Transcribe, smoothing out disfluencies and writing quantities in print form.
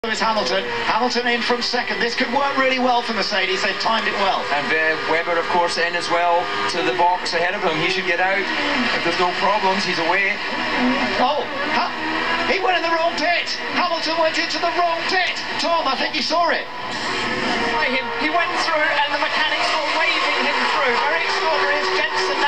Lewis Hamilton. Hamilton in from second. This could work really well for Mercedes. They've timed it well. And Webber, of course, in as well to the box ahead of him. He should get out. If there's no problems, he's away. Oh, he went in the wrong pit. Hamilton went into the wrong pit. Tom, I think you saw it. He went through and the mechanics were waving him through. Very extraordinary as Jensen